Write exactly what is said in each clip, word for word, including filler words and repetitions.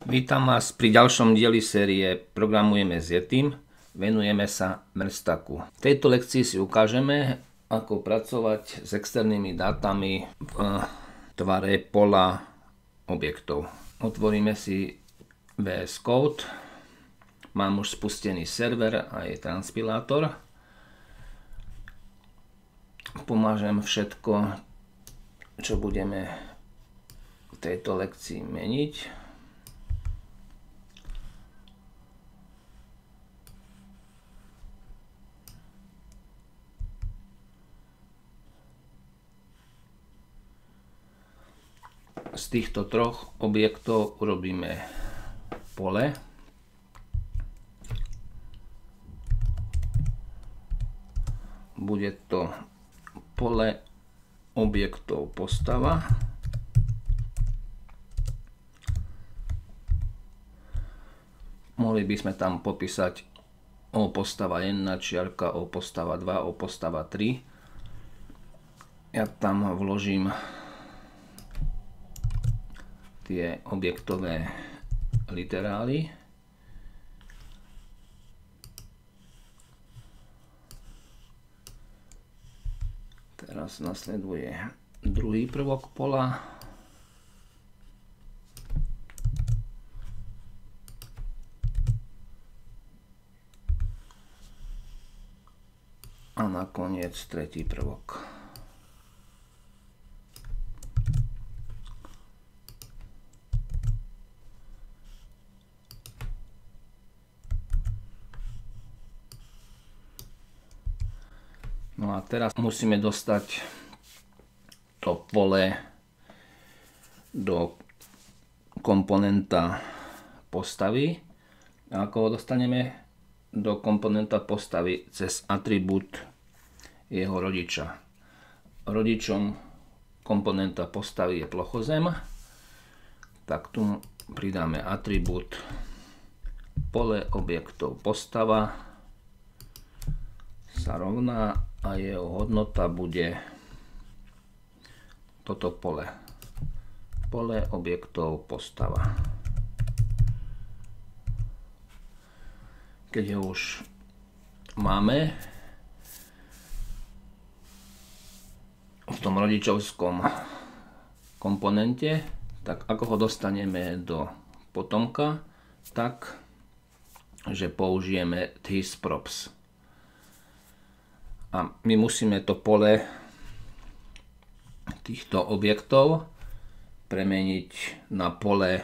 Vítam vás pri ďalšom dieli série Programujeme s Yetim. Venujeme sa Merstaku. V tejto lekcii si ukážeme, ako pracovať s externými dátami v tvare pola objektov. Otvoríme si vé es Code. Mám už spustený server a je transpilátor. Pomážem všetko, čo budeme v tejto lekcii meniť. Z týchto troch objektov urobíme pole. Bude to pole objektov postava. Mohli by sme tam popísať O postava jedna, čiarka O postava dva, O postava tri. Ja tam vložím tie objektové literály. Teraz nasleduje druhý prvok pola. A nakoniec tretí prvok. No a teraz musíme dostať to pole do komponenta postavy. A ako ho dostaneme do komponenta postavy? Cez atribút jeho rodiča. Rodičom komponenta postavy je plochozem. Tak tu pridáme atribút pole objektov postava sa rovná a jeho hodnota bude toto pole. Pole objektov postava. Keď ho už máme v tom rodičovskom komponente, tak ako ho dostaneme do potomka, tak že použijeme thisprops. A my musíme to pole týchto objektov premeniť na pole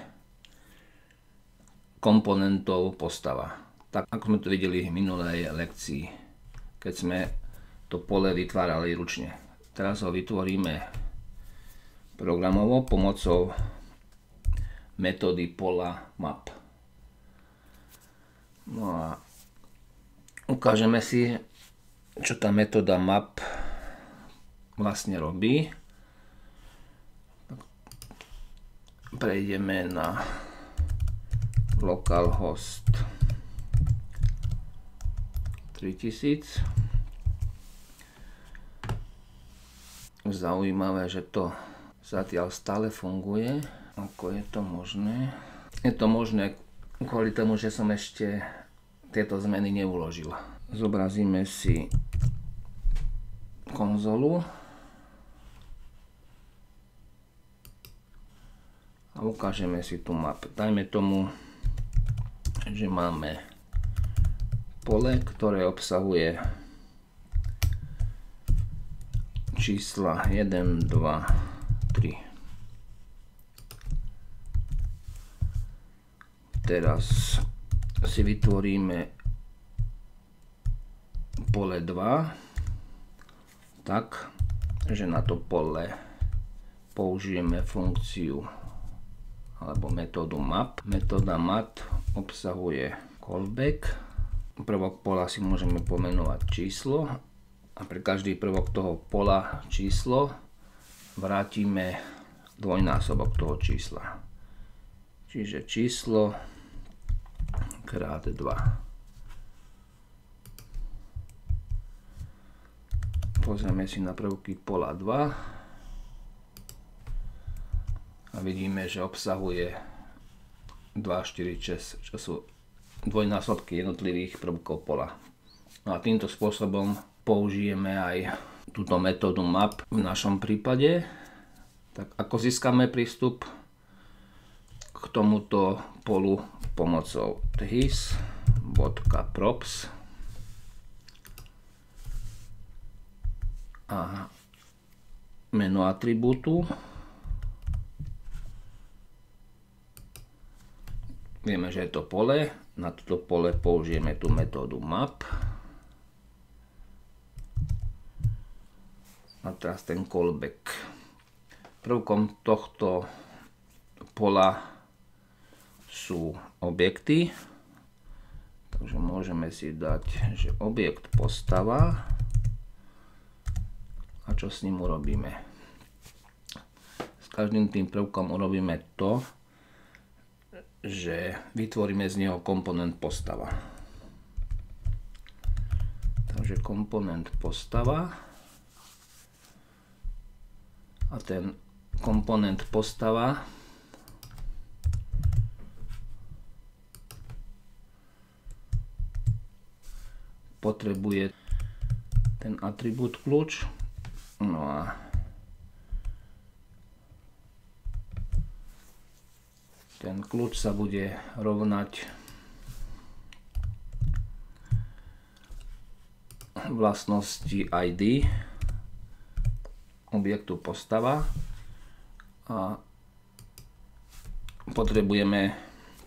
komponentov postava. Tak ako sme to videli v minulej lekcii, keď sme to pole vytvárali ručne. Teraz ho vytvoríme programovo pomocou metódy pola map. No a ukážeme si, čo tá metóda map vlastne robí. Prejdeme na localhost tritisíc. Zaujímavé, že to zatiaľ stále funguje. Ako je to možné? Je to možné kvôli tomu, že som ešte tieto zmeny neuložil. Zobrazíme si konzolu a ukážeme si tu map. Dajme tomu, že máme pole, ktoré obsahuje čísla jeden, dva, tri. Teraz si vytvoríme pole dva, tak, že na to pole použijeme funkciu alebo metódu map. Metóda map obsahuje callback. Prvok pola si môžeme pomenovať číslo a pre každý prvok toho pola číslo vrátime dvojnásobok toho čísla. Čiže číslo krát dva. Pozrieme si na prvky pola dva a vidíme, že obsahuje dva, štyri, šesť, čo sú dvojnásobky jednotlivých prvkov pola. No a týmto spôsobom použijeme aj túto metódu map v našom prípade. Tak ako získame prístup k tomuto polu pomocou thys.props a meno atribútu. Vieme, že je to pole. Na toto pole použijeme tú metódu map. A teraz ten callback. Prvkom tohto pola sú objekty. Takže môžeme si dať, že objekt postava. A čo s ním urobíme? S každým tým prvkom urobíme to, že vytvoríme z neho komponent postava. Takže komponent postava a ten komponent postava potrebuje ten atribút kľúč. No a ten kľúč sa bude rovnať vlastnosti í dé objektu postava a potrebujeme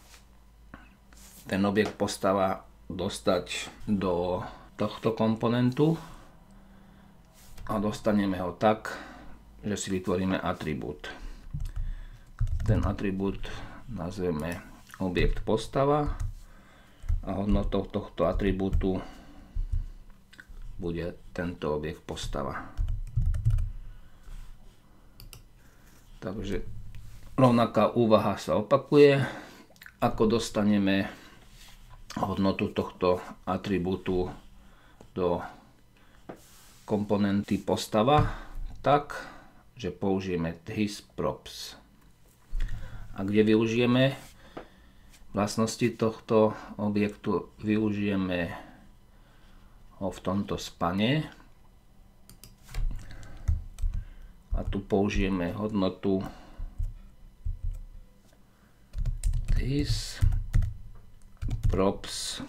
ten objekt postava dostať do tohto komponentu a dostaneme ho tak, že si vytvoríme atribút. Ten atribút nazveme objekt postava a hodnotou tohto atribútu bude tento objekt postava. Takže rovnaká úvaha sa opakuje. Ako dostaneme hodnotu tohto atribútu do komponenty postava, tak, že použijeme thys.props. A kde využijeme vlastnosti tohto objektu? Využijeme ho v tomto spane a tu použijeme hodnotu thys.props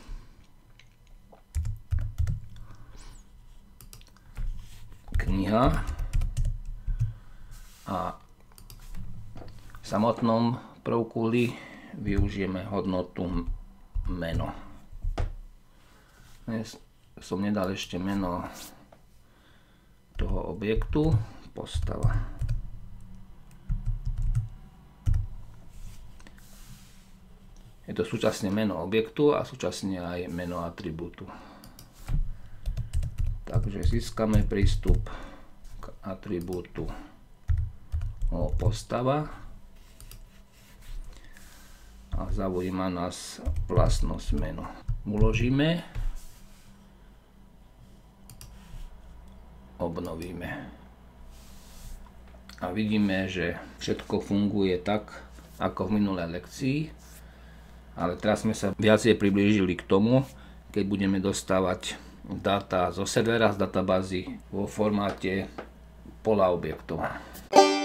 kniha a v samotnom prvkuli využijeme hodnotu meno. Dnes som nedal ešte meno toho objektu postava. Je to súčasne meno objektu a súčasne aj meno atribútu. Takže získame prístup k atribútu postava a zaujíma nás vlastnosť meno. Uložíme, obnovíme a vidíme, že všetko funguje tak, ako v minulej lekcii, ale teraz sme sa viacej priblížili k tomu, keď budeme dostávať dáta zo servera, z databázy vo formáte pola objektov.